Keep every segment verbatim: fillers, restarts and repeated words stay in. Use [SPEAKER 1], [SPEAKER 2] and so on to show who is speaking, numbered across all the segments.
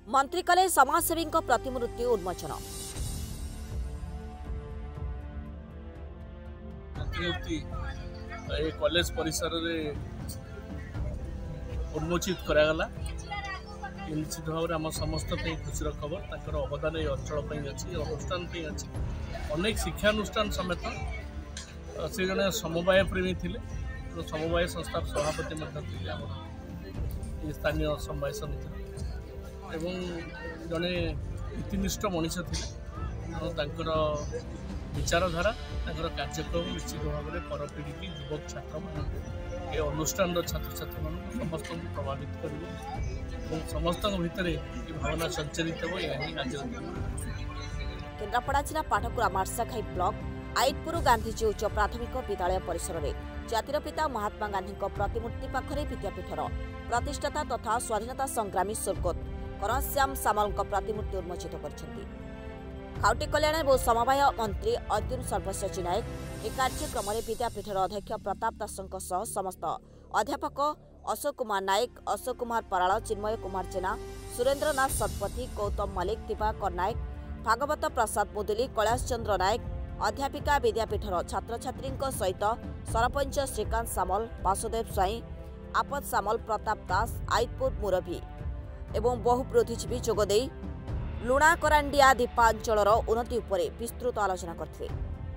[SPEAKER 1] मंत्री कले समाजसेवी प्रतिमूर्ति उन्मोचन।
[SPEAKER 2] प्रतिमूर्ति कॉलेज परिसर में उन्मोचित करागला। निश्चित भाव आम समस्त खुशीर खबर तर अवदान ये अंचल अच्छी अनुष्ठान अच्छी अनेक शिक्षानुष्ठान समेत से जड़े समवाय प्रेमी थे समवाय संस्थार सभापति स्थानीय समवाय समिति एवं जड़े नीतिनिष्ठ मनीष थे विचारधारा कार्यक्रम निश्चित भाव में परपीढ़ी की युवक छात्र मान ये अनुष्ठान छात्र छात्री मान समस्त प्रभावित कर समस्त भितर भावना संचारित हो।
[SPEAKER 1] केन्द्रापड़ा जिला पाटकुरा मार्साखाई ब्लॉक आईतपुर गांधीजी उच्च प्राथमिक विद्यालय परिसर में जातिर पिता महात्मा गांधी प्रतिमूर्ति पाखरे विद्यापीठर प्रतिष्ठाता तथा स्वाधीनता संग्रामी स्वर्गत करश्याम सामल प्रतिमूर्ति उन्मोचित कर खाउटी कल्याण और समवाय मंत्री अर्जुन सर्वश्रेष्ठी नायक ए कार्यक्रम में विद्यापीठर अध्यक्ष प्रताप दासों समस्त अध्यापक अशोक कुमार नायक अशोक कुमार पराल चिन्मय कुमार जेना सुरेन्द्रनाथ शतपथी गौतम मल्लिक दिवाकर नायक भागवत प्रसाद मुदुली कैलाश चंद्र नायक अध्यापिका विद्यापीठर छात्र छात्री सहित सरपंच श्रीकांत सामल वासुदेव स्वाई आपद सामल प्रताप दास आईतपुर मुरभी एवं बहु बुद्धिजीवी जोगदे लुणाकरांडिया द्वीपांचल उन्नति उपरे विस्तृत आलोचना करथिले।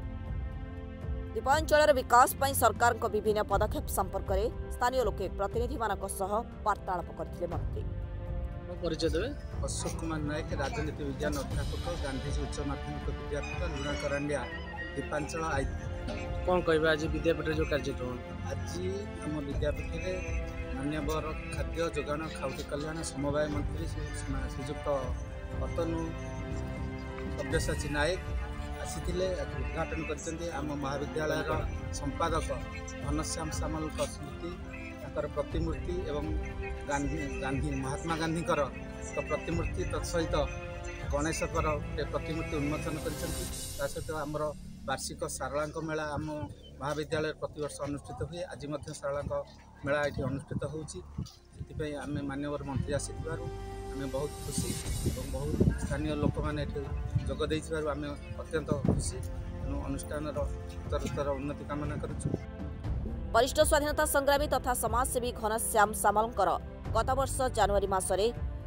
[SPEAKER 1] द्वीपांचल विकास पर सरकार विभिन्न पदक्षेप संपर्क में स्थानीय लोके प्रतिनिधि वार्तालाप करथिले। मंत्री
[SPEAKER 3] परिचय देवे अशोक कुमार नायक राजनीति विज्ञान अध्यापक गांधीजी उच्च माध्यमिक विद्यापीठ लुणाकरांडिया द्वीपांचल आई कौन कह आज विद्यापीठ जो कार्यक्रम आज आम विद्यापीठ में मान्यवर खाद्य जोगाण खाउटी कल्याण समवाय मंत्री श्रीजुक्त अतनु सब्यसाची नायक आसी उद्घाटन कर आम महाविद्यालय संपादक घनश्याम सामल स्मृति प्रतिमूर्ति एवं गांधी गांधी महात्मा गांधी एक प्रतिमूर्ति तत्सहित गणेशकर प्रतिमूर्ति उन्मोचन कर सहित आमर वार्षिक सारला मेला आम महाविद्यालय प्रतिवर्ष अनुष्ठित हुए आज सारला मेला ये अनुष्ठित होती आम मान्यवर मंत्री आसी आम बहुत खुशी और बहुत स्थानीय लोक मैंने जोगदे आम अत्यंत खुशी अनुष्ठान उत्तरोत्तर उन्नति कामना करुँ।
[SPEAKER 1] वरिष्ठ स्वाधीनता संग्रामी तथा समाजसेवी घनश्याम सामलकर गत वर्ष जनवरी मासरे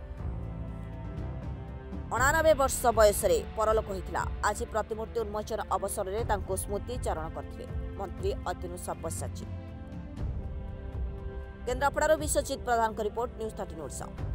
[SPEAKER 1] अणानबे वर्ष बयस परलोक होता। आज प्रतिमूर्ति उन्मोचन अवसर में स्मृति चारण करते मंत्री अर्जुन सर्वश्रेष्ठी। Kendrapara Biswajit Pradhan report news thirteen Odisha.